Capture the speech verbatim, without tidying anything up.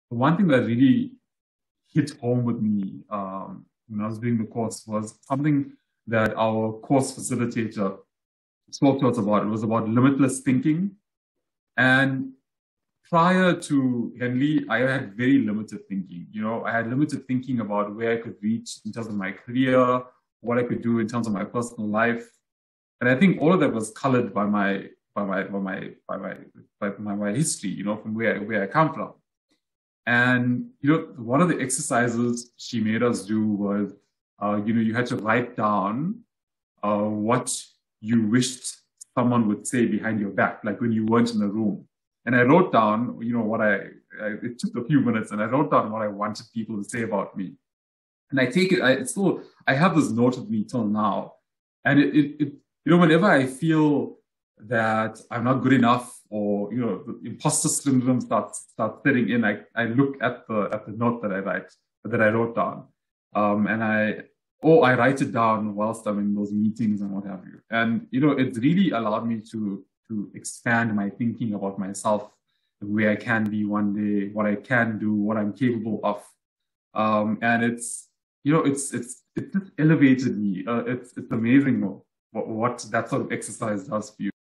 the one thing that really hit home with me um, when I was doing the course was something that our course facilitator spoke to us about. It was about limitless thinking. And prior to Henley, I had very limited thinking. You know, I had limited thinking about where I could reach in terms of my career, what I could do in terms of my personal life. And I think all of that was colored by my by my by my by my by my, my history, you know, from where where I come from. And you know, one of the exercises she made us do was, uh, you know, you had to write down uh, what you wished someone would say behind your back, like when you weren't in the room. And I wrote down, you know, what I, I it took a few minutes, and I wrote down what I wanted people to say about me. And I take it, I it's still, I have this note of me till now. And it, it, it, you know, whenever I feel that I'm not good enough, or, you know, the imposter syndrome starts, starts setting in, I, I look at the, at the note that I write, that I wrote down. Um, and I, or I write it down whilst I'm in those meetings and what have you. And, you know, it's really allowed me to, to expand my thinking about myself, where I can be one day, what I can do, what I'm capable of. Um, and it's, you know, it's, it's, it just elevated me. Uh, it's, it's amazing what, what that sort of exercise does for you.